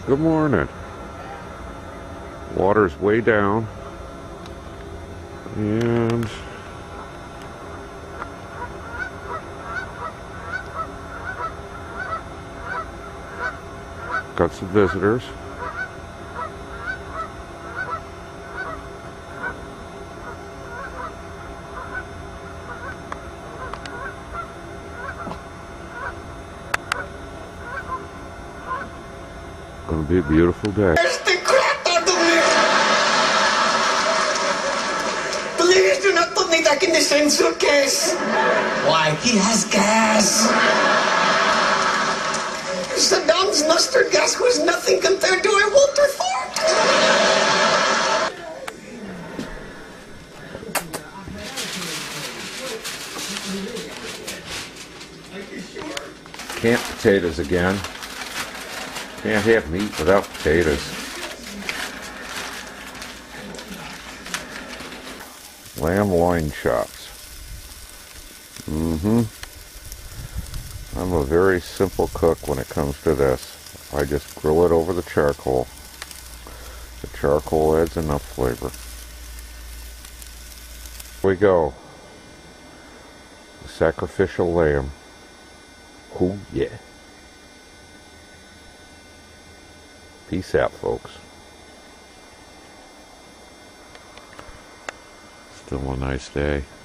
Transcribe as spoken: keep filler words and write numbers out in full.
Good morning. Water's way down. And got some visitors. Gonna be a beautiful day. There's the crap out of me! Please do not put me back in the same suitcase! Why, he has gas! Saddam's mustard gas was nothing compared to our Walter Ford! Camp potatoes again. Can't have meat without potatoes. Lamb loin chops. Mm-hmm. I'm a very simple cook when it comes to this. I just grill it over the charcoal. The charcoal adds enough flavor. Here we go. The sacrificial lamb. Oh yeah. Peace out, folks. Still a nice day.